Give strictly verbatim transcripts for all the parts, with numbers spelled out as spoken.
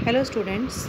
Hello students,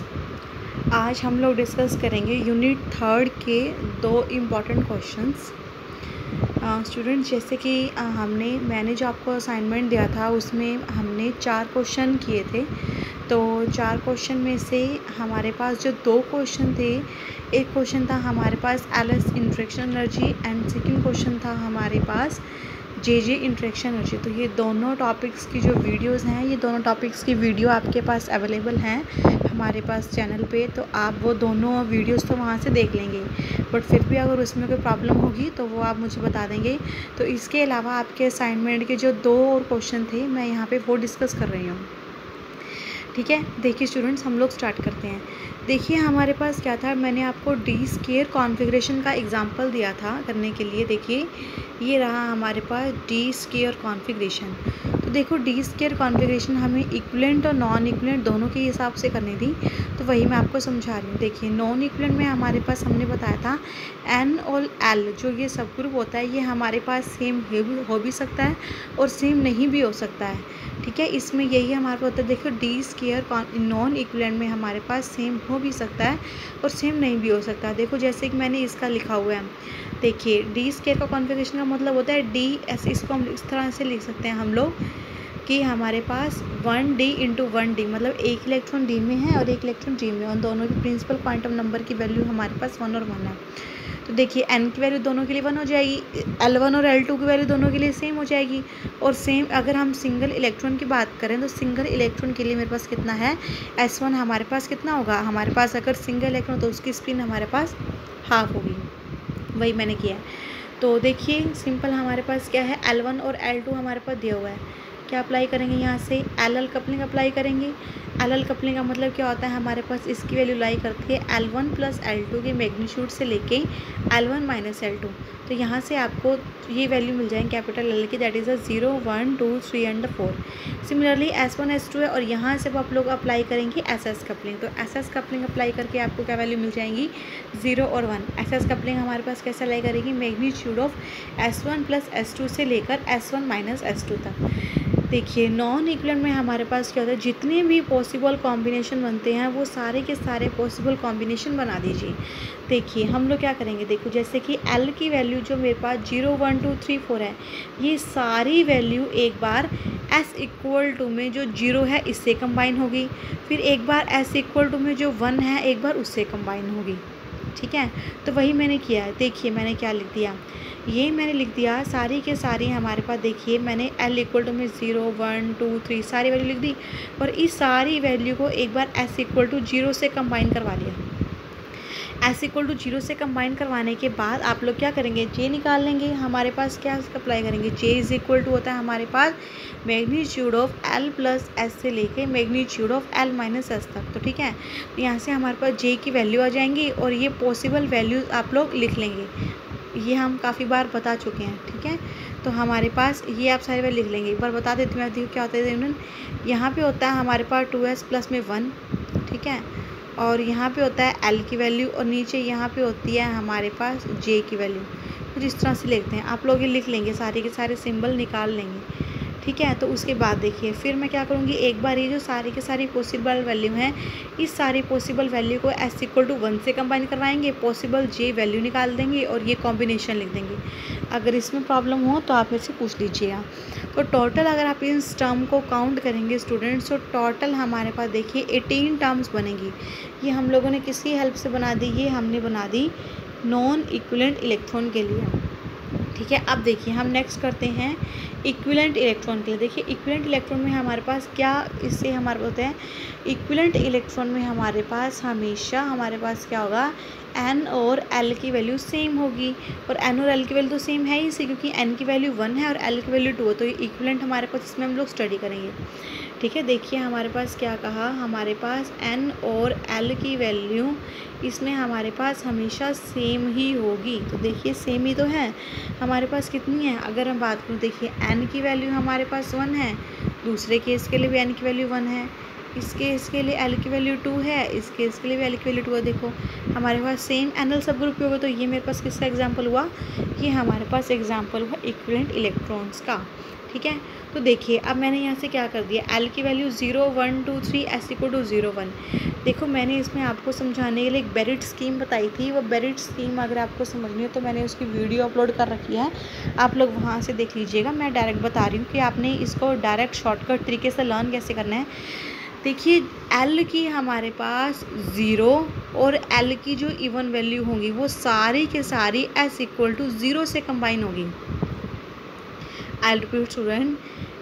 आज हम लोग डिस्कस करेंगे यूनिट थर्ड के दो इम्पॉर्टेंट क्वेश्चंस। स्टूडेंट्स, जैसे कि uh, हमने मैंने जो आपको असाइनमेंट दिया था उसमें हमने चार क्वेश्चन किए थे। तो चार क्वेश्चन में से हमारे पास जो दो क्वेश्चन थे, एक क्वेश्चन था हमारे पास L S interaction energy and second question था हमारे पास जे जे इंटरेक्शन एनर्जी। तो ये दोनों टॉपिक्स की जो वीडियोस हैं, ये दोनों टॉपिक्स की वीडियो आपके पास अवेलेबल हैं हमारे पास चैनल पे, तो आप वो दोनों वीडियोस तो वहाँ से देख लेंगे। बट फिर भी अगर उसमें कोई प्रॉब्लम होगी तो वो आप मुझे बता देंगे। तो इसके अलावा आपके असाइनमेंट के जो दो और क्वेश्चन थे, मैं यहाँ पे वो डिस्कस कर रही हूँ। ठीक है, देखिए स्टूडेंट्स, हम लोग स्टार्ट करते हैं। देखिए हमारे पास क्या था, मैंने आपको डी स्केयर कॉन्फ़िगरेशन का एग्जांपल दिया था करने के लिए। देखिए ये रहा हमारे पास डी स्केयर कॉन्फ़िगरेशन। तो देखो डी स्केयर कॉन्फ़िगरेशन हमें इक्विवेलेंट और नॉन इक्विवेलेंट दोनों के हिसाब से करनी थी, तो वही मैं आपको समझा रही हूँ। देखिए नॉन इक्विवेलेंट में हमारे पास हमने बताया था एन और एल जो ये सब ग्रुप होता है, ये हमारे पास सेम हो भी सकता है और सेम नहीं भी हो सकता है। ठीक है, इसमें यही हमारे पास होता है। देखो डी स्केयर नॉन इक्विवेलेंट में हमारे पास सेम हो भी सकता है और सेम नहीं भी हो सकता है। देखो जैसे कि मैंने इसका लिखा हुआ है, देखिए डी स्केयर का कॉन्फ़िगरेशन का मतलब होता है डी, ऐसे इसको हम इस तरह से लिख सकते हैं हम लोग कि हमारे पास one D into one D, मतलब एक इलेक्ट्रॉन डी में है और एक इलेक्ट्रॉन डी में, और दोनों की प्रिंसिपल क्वांटम नंबर की वैल्यू हमारे पास वन और वन है। तो देखिए एन की वैल्यू दोनों के लिए वन हो जाएगी, एल वन और एल टू की वैल्यू दोनों के लिए सेम हो जाएगी। और सेम अगर हम सिंगल इलेक्ट्रॉन की बात करें तो सिंगल इलेक्ट्रॉन के लिए मेरे पास कितना है, एस वन हमारे पास कितना होगा, हमारे पास अगर सिंगल इलेक्ट्रॉन तो उसकी स्पिन हमारे पास हाफ होगी। वही मैंने किया है। तो देखिए सिंपल हमारे पास क्या है, एल वन और एल टू हमारे पास दिया हुआ है। क्या अप्लाई करेंगे यहाँ से, एल एल कपलिंग अप्लाई करेंगे। एल एल कपलिंग का मतलब क्या होता है, हमारे पास इसकी वैल्यू लाई करती है L one plus L two के मैग्नीट्यूड से लेके L one minus L two. तो यहाँ से आपको ये वैल्यू मिल जाएंगे कैपिटल एल की, that is a zero one two three and four. Similarly S one S two है और यहाँ से आप लोग अप्लाई करेंगे एस एस कपलिंग। तो एस एस कपलिंग अप्लाई करके आपको क्या वैल्यू मिल जाएंगी, जीरो और वन। एस एस कपलिंग हमारे पास कैसे अप्लाई करेगी, magnitude of S one plus S two से लेकर S one minus S two तक। देखिए नॉन इक्विवेलेंट में हमारे पास क्या होता है, जितने भी पॉसिबल कॉम्बिनेशन बनते हैं वो सारे के सारे पॉसिबल कॉम्बिनेशन बना दीजिए। देखिए हम लोग क्या करेंगे, देखो जैसे कि L की वैल्यू जो मेरे पास zero one two three four है, ये सारी वैल्यू एक बार S इक्वल टू में जो जीरो है इससे कंबाइन होगी, फिर एक बार S इक्वल टू में जो वन है एक बार उससे कंबाइन होगी। ठीक है, तो वही मैंने किया है। देखिए मैंने क्या लिख दिया, ये मैंने लिख दिया सारी के सारी हमारे पास। देखिए मैंने L इक्वल टू में ज़ीरो वन टू थ्री सारी वैल्यू लिख दी और इस सारी वैल्यू को एक बार S इक्वल टू जीरो से कंबाइन करवा लिया। S इक्वल टू जीरो से कंबाइन करवाने के बाद आप लोग क्या करेंगे, J निकाल लेंगे। हमारे पास क्या अप्लाई करेंगे, J इज इक्वल टू होता है हमारे पास magnitude of L plus S से लेके magnitude of L minus S तक। तो ठीक है, तो यहाँ से हमारे पास J की वैल्यू आ जाएंगी और ये पॉसिबल वैल्यूज़ आप लोग लिख लेंगे। ये हम काफ़ी बार बता चुके हैं। ठीक है, तो हमारे पास ये आप सारे वैल्यू लिख लेंगे। एक बार बता देती हूँ मैं, देखिए क्या होता है यूनियन। यहाँ पे होता है हमारे पास टू एस प्लस में वन, ठीक है, और यहाँ पे होता है L की वैल्यू और नीचे यहाँ पे होती है हमारे पास J की वैल्यू। कुछ इस तरह से लिखते हैं, आप लोग ये लिख लेंगे, सारे के सारे सिंबल निकाल लेंगे। ठीक है, तो उसके बाद देखिए फिर मैं क्या करूँगी, एक बार ये जो सारी के सारी पॉसिबल वैल्यू हैं, इस सारी पॉसिबल वैल्यू को एस इक्वल टू वन से कंबाइन करवाएंगे, पॉसिबल जे वैल्यू निकाल देंगे और ये कॉम्बिनेशन लिख देंगे। अगर इसमें प्रॉब्लम हो तो आप मेरे से पूछ लीजिएगा। तो टोटल अगर आप इस टर्म को काउंट करेंगे स्टूडेंट्स, तो टोटल हमारे पास देखिए एटीन टर्म्स बनेगी। ये हम लोगों ने किसकी हेल्प से बना दी, ये हमने बना दी नॉन इक्विवेलेंट इलेक्ट्रॉन के लिए। ठीक है, अब देखिए हम नेक्स्ट करते हैं इक्विवेलेंट इलेक्ट्रॉन के लिए। देखिए इक्विवेलेंट इलेक्ट्रॉन में हमारे पास क्या, इससे हमारे होते हैं इक्विवेलेंट इलेक्ट्रॉन में हमारे पास हमेशा हमारे पास क्या होगा, एन और एल की वैल्यू सेम होगी। और एन और एल की वैल्यू तो सेम है ही इसी, क्योंकि एन की वैल्यू वन है और एल की वैल्यू टू है। तो ये इक्विवेलेंट हमारे पास इसमें हम लोग स्टडी करेंगे। ठीक है, देखिए हमारे पास क्या कहा, हमारे पास एन और एल की वैल्यू इसमें हमारे पास हमेशा सेम ही होगी। तो देखिए सेम ही तो है, हमारे पास कितनी है, अगर हम बात करूँ देखिए एन की वैल्यू हमारे पास वन है, दूसरे केस के लिए भी एन की वैल्यू वन है, इस केस के लिए एल की वैल्यू टू है, इस केस के लिए भी एल की वैल्यू टू है। देखो हमारे पास सेम एनल सब ग्रुप होगा। तो ये मेरे पास किसका एग्जांपल हुआ, ये हमारे पास एग्जांपल हुआ इक्विवेलेंट इलेक्ट्रॉन्स का। ठीक है। तो देखिए अब मैंने यहाँ से क्या कर दिया, एल की value zero one two three S equal to zero one. देखो मैंने इसमें आपको समझाने के लिए एक बेरिट स्कीम बताई थी, वो बेरिट स्कीम अगर आपको समझनी हो तो मैंने उसकी वीडियो अपलोड कर रखी है, आप लोग वहाँ से देख लीजिएगा। मैं डायरेक्ट बता रही हूँ कि आपने इसको डायरेक्ट शॉर्टकट तरीके से लर्न कैसे करना है। देखिए एल की हमारे पास ज़ीरो और एल की जो इवन वैल्यू होंगी वो सारी के सारी एस इक्वल टू ज़ीरो से कंबाइन होगी। आई रिपीट स्टूडेंट,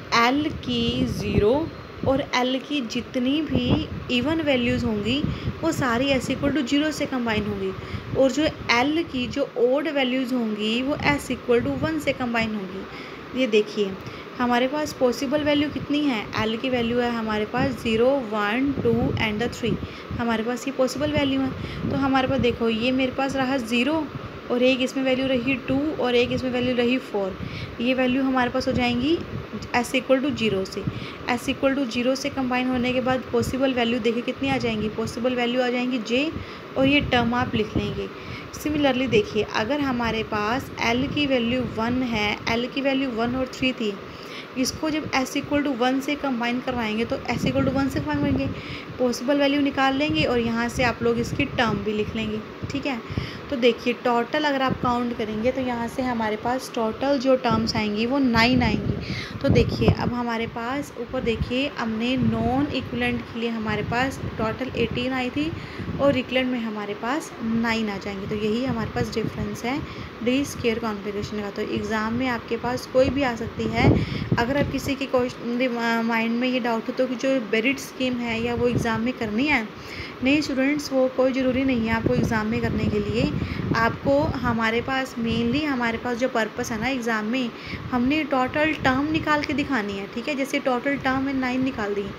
एल की ज़ीरो और एल की जितनी भी इवन वैल्यूज़ होंगी वो सारी एस इक्वल टू जीरो से कंबाइन होंगी, और जो एल की जो ओड वैल्यूज़ होंगी वो एस इक्वल टू वन से कंबाइन होंगी। ये देखिए हमारे पास पॉसिबल वैल्यू कितनी है, एल की वैल्यू है हमारे पास zero one two and the three, हमारे पास ये पॉसिबल वैल्यू है। तो हमारे पास देखो ये मेरे पास रहा ज़ीरो और एक इसमें वैल्यू रही टू और एक इसमें वैल्यू रही फोर, ये वैल्यू हमारे पास हो जाएंगी एस इक्वल टू जीरो से। एस इक्वल टू जीरो से कंबाइन होने के बाद पॉसिबल वैल्यू देखिए कितनी आ जाएंगी, पॉसिबल वैल्यू आ जाएंगी जे, और ये टर्म आप लिख लेंगे। सिमिलरली देखिए अगर हमारे पास एल की वैल्यू वन है, एल की वैल्यू वन और थ्री थी, इसको जब एस इक्वल टू वन से कंबाइन करवाएंगे तो एस इक्वल टू वन से कंबाइन करेंगे, पॉसिबल वैल्यू निकाल लेंगे और यहाँ से आप लोग इसकी टर्म भी लिख लेंगे। ठीक है, तो देखिए टोटल अगर आप काउंट करेंगे तो यहाँ से हमारे पास टोटल जो टर्म्स आएंगी वो नाइन आएंगी। तो देखिए अब हमारे पास ऊपर देखिए हमने नॉन इक्विवेलेंट के लिए हमारे पास टोटल एटीन आई थी और इक्विवेलेंट में हमारे पास नाइन आ जाएंगे। तो यही हमारे पास डिफरेंस है डी स्क्वायर कॉन्फ़िगरेशन का। तो एग्ज़ाम में आपके पास कोई भी आ सकती है, अगर आप किसी के क्वेश्चन माइंड में ये डाउट हो तो कि जो बेरिट स्कीम है या वो एग्ज़ाम में करनी है, नहीं स्टूडेंट्स वो कोई ज़रूरी नहीं है आपको एग्ज़ाम में करने के लिए। आपको हमारे पास मेनली हमारे पास जो पर्पस है ना एग्ज़ाम में, हमने टोटल टर्म निकाल के दिखानी है। ठीक है, जैसे टोटल टर्म में नाइन निकाल दी,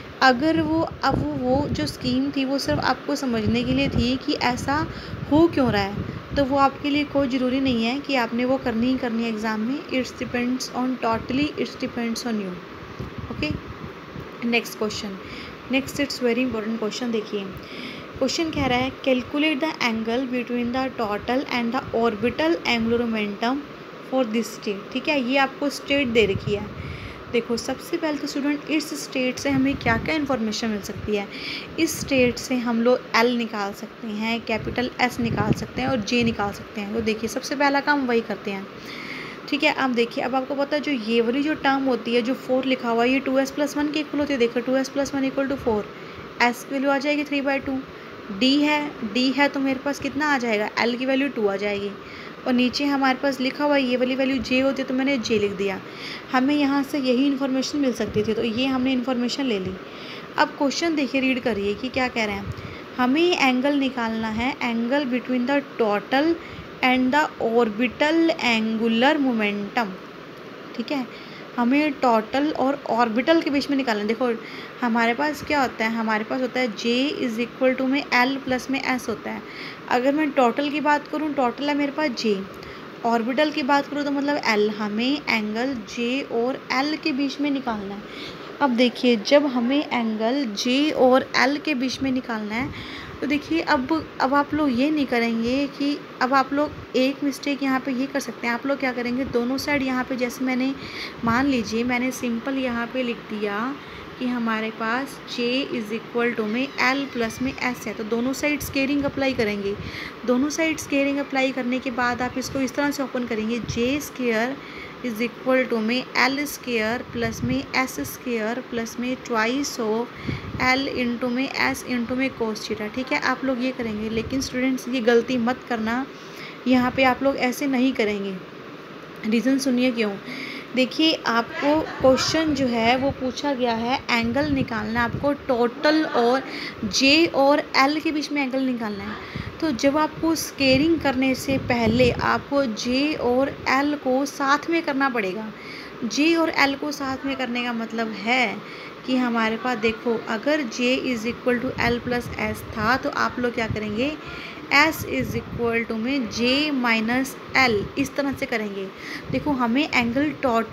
अगर वो अब वो, वो जो स्कीम थी वो सिर्फ आपको समझने के लिए थी कि ऐसा हो क्यों रहा है, तो वो आपके लिए कोई ज़रूरी नहीं है कि आपने वो करनी ही करनी है एग्ज़ाम में। It's depends on totally it's depends on you. Okay, next question, next it's very important question. देखिए क्वेश्चन कह रहा है calculate the angle between the total and the orbital angular momentum for this state. ठीक है, ये आपको state दे रखी है। देखो सबसे पहले तो स्टूडेंट इस स्टेट से हमें क्या क्या इन्फॉर्मेशन मिल सकती है। इस स्टेट से हम लोग एल निकाल सकते हैं, कैपिटल एस निकाल सकते हैं और जे निकाल सकते हैं। तो देखिए सबसे पहला काम वही करते हैं। ठीक है, अब देखिए अब आपको पता है जो ये वाली जो टर्म होती है जो फोर लिखा हुआ है ये टू एस प्लस वन के इक्वल होती है। देखो two S plus one equal to four, S की वैल्यू आ जाएगी थ्री बाई टू, डी है डी है तो मेरे पास कितना आ जाएगा, एल की वैल्यू टू आ जाएगी, और नीचे हमारे पास लिखा हुआ है ये वाली वैल्यू जे होती है तो मैंने जे लिख दिया। हमें यहाँ से यही इन्फॉर्मेशन मिल सकती थी, तो ये हमने इन्फॉर्मेशन ले ली। अब क्वेश्चन देखिए रीड करिए कि क्या कह रहे हैं। हमें एंगल निकालना है, angle between the total and the orbital angular momentum. ठीक है, हमें टोटल और ऑर्बिटल के बीच में निकालना है। देखो हमारे पास क्या होता है, हमारे पास होता है जे इज़ इक्वल टू में एल प्लस में एस होता है। अगर मैं टोटल की बात करूँ, टोटल है मेरे पास जे, ऑर्बिटल की बात करूँ तो मतलब एल। हमें एंगल जे और एल के बीच में निकालना है। अब देखिए जब हमें एंगल जे और एल के बीच में निकालना है तो देखिए अब अब आप लोग ये नहीं करेंगे कि अब आप लोग एक मिस्टेक यहाँ पे ये कर सकते हैं। आप लोग क्या करेंगे, दोनों साइड यहाँ पे जैसे मैंने मान लीजिए मैंने सिंपल यहाँ पे लिख दिया कि हमारे पास J इज़ इक्वल टू में L प्लस में S है, तो दोनों साइड स्केयरिंग अप्लाई करेंगे। दोनों साइड स्केयरिंग अप्लाई करने के बाद आप इसको इस तरह से ओपन करेंगे, J square is equal to में L स्केयर प्लस में S स्केयर प्लस में ट्वाइस ऑफ L इंटू में S इंटू में कोस थीटा। ठीक है, आप लोग ये करेंगे, लेकिन स्टूडेंट्स ये गलती मत करना, यहाँ पे आप लोग ऐसे नहीं करेंगे। रीज़न सुनिए क्यों। देखिए आपको क्वेश्चन जो है वो पूछा गया है एंगल निकालना, आपको टोटल और जे और एल के बीच में एंगल निकालना है। तो जब आपको स्केयरिंग करने से पहले आपको जे और एल को साथ में करना पड़ेगा। जे और एल को साथ में करने का मतलब है कि हमारे पास देखो अगर J is equal to L plus S था तो आप लोग क्या करेंगे, S इज़ इक्वल टू में J माइनस एल इस तरह से करेंगे। देखो हमें एंगल टोट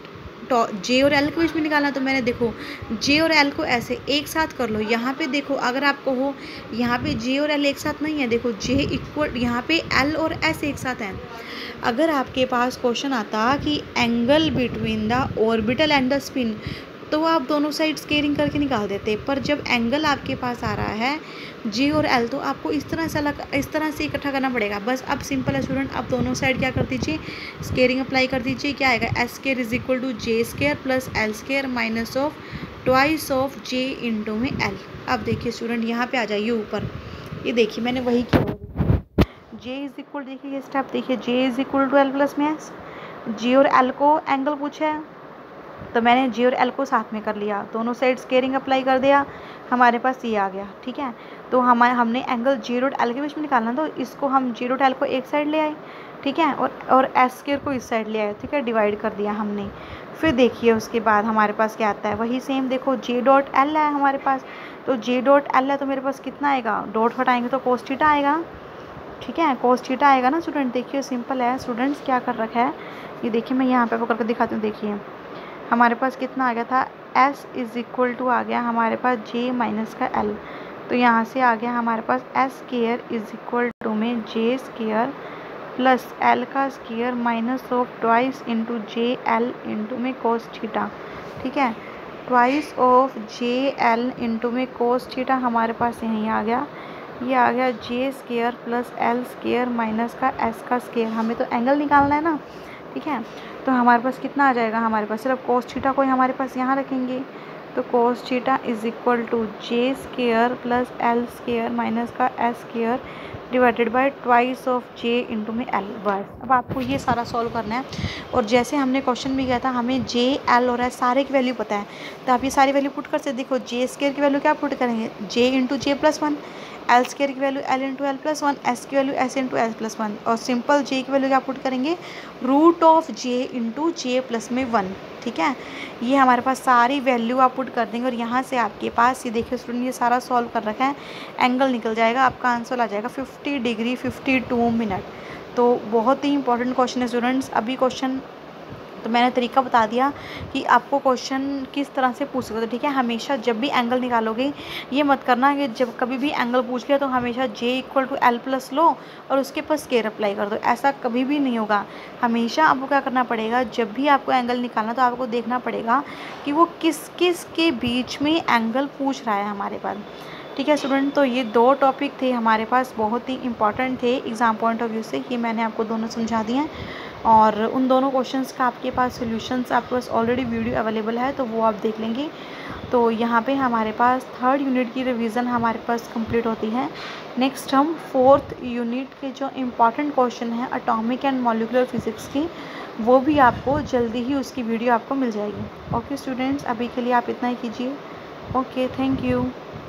जे और एल के बीच में निकालना, तो मैंने देखो जे और एल को ऐसे एक साथ कर लो। यहाँ पे देखो अगर आपको हो, यहाँ पे जे और एल एक साथ नहीं है, देखो जे इक्वल, यहाँ पे एल और एस एक साथ हैं। अगर आपके पास क्वेश्चन आता कि angle between the orbital and the spin, तो आप दोनों साइड स्केयरिंग करके निकाल देते। पर जब एंगल आपके पास आ रहा है जी और एल, तो आपको इस तरह से अलग, इस तरह से इकट्ठा करना पड़ेगा। बस अब सिंपल है स्टूडेंट, अब दोनों साइड क्या कर दीजिए, स्केयरिंग अप्लाई कर दीजिए। क्या आएगा, S square is equal to J square plus L square minus of twice of J into में एल। अब देखिए स्टूडेंट यहाँ पे आ जाइए ऊपर, ये देखिए मैंने वही किया, जे इज इक्वल, देखिए ये स्टेप देखिए, J is equal to L plus में एस। जी और एल को एंगल पूछा है, तो मैंने जी और एल को साथ में कर लिया, दोनों साइड स्केयरिंग अप्लाई कर दिया, हमारे पास ये आ गया। ठीक है, तो हमारे हमने एंगल जी डॉट एल के बीच में निकालना, तो इसको हम जी डॉट एल को एक साइड ले आए। ठीक है, और और एस स्केयर को इस साइड ले आए। ठीक है, डिवाइड कर दिया हमने। फिर देखिए उसके बाद हमारे पास क्या आता है, वही सेम देखो जे डॉट एल है हमारे पास, तो जे डॉट एल है तो मेरे पास कितना आएगा, डॉट हटाएंगे तो कोस थीटा आएगा। ठीक है, कोस थीटा आएगा ना स्टूडेंट। देखिए सिंपल है स्टूडेंट्स, क्या कर रखा है ये देखिए, मैं यहाँ पे पकड़ कर दिखाती हूँ। देखिए हमारे पास कितना आ गया था, s इज़ इक्वल टू आ गया हमारे पास j माइनस का l, तो यहाँ से आ गया हमारे पास s square is equal to में j स्केयर प्लस l का square minus of twice into J L into में कोस थीटा। ठीक है, twice of J L into में कोस थीटा हमारे पास यहीं आ गया, ये आ गया j square plus l square minus का s का स्केयर। हमें तो एंगल निकालना है ना। ठीक है, तो हमारे पास कितना आ जाएगा, हमारे पास सिर्फ कोस थीटा को हमारे पास यहाँ रखेंगे, तो cos theta is equal to J square plus L square minus का S square divided by twice of J into में एल। बस अब आपको ये सारा सॉल्व करना है, और जैसे हमने क्वेश्चन भी किया था, हमें जे एल और एस सारे की वैल्यू पता है, तो आप ये सारी वैल्यू पुट कर सकते। देखो जे स्केयर की वैल्यू क्या पुट करेंगे, J into J plus one, L square की value L into L plus one, S की value S into L plus one, और सिंपल जे की वैल्यू क्या पुट करेंगे, root of J into J plus में one. ठीक है, ये हमारे पास सारी वैल्यू आप पुट कर देंगे, और यहाँ से आपके पास ये देखिए स्टूडेंट, ये सारा सॉल्व कर रखा है, एंगल निकल जाएगा, आपका आंसर आ जाएगा fifty degree fifty two minute. तो बहुत ही इंपॉर्टेंट क्वेश्चन है स्टूडेंट्स। अभी क्वेश्चन तो मैंने तरीका बता दिया कि आपको क्वेश्चन किस तरह से पूछ सकते हो। ठीक है, हमेशा जब भी एंगल निकालोगे ये मत करना कि जब कभी भी एंगल पूछ लिया तो हमेशा J equal to L plus लो और उसके पास स्केयर अप्लाई कर दो, ऐसा कभी भी नहीं होगा। हमेशा आपको क्या करना पड़ेगा, जब भी आपको एंगल निकालना तो आपको देखना पड़ेगा कि वो किस किस के बीच में एंगल पूछ रहा है हमारे पास। ठीक है स्टूडेंट, तो ये दो टॉपिक थे हमारे पास, बहुत ही इंपॉर्टेंट थे एग्ज़ाम पॉइंट ऑफ व्यू से, ये मैंने आपको दोनों समझा दिए हैं, और उन दोनों क्वेश्चंस का आपके पास सॉल्यूशंस आपके पास ऑलरेडी वीडियो अवेलेबल है, तो वो आप देख लेंगे। तो यहाँ पे हमारे पास थर्ड यूनिट की रिवीजन हमारे पास कंप्लीट होती है। नेक्स्ट हम फोर्थ यूनिट के जो इम्पॉर्टेंट क्वेश्चन हैं एटॉमिक एंड मॉलिक्यूलर फिजिक्स की, वो भी आपको जल्दी ही उसकी वीडियो आपको मिल जाएगी। ओके स्टूडेंट्स, अभी के लिए आप इतना ही कीजिए। Okay, thank you.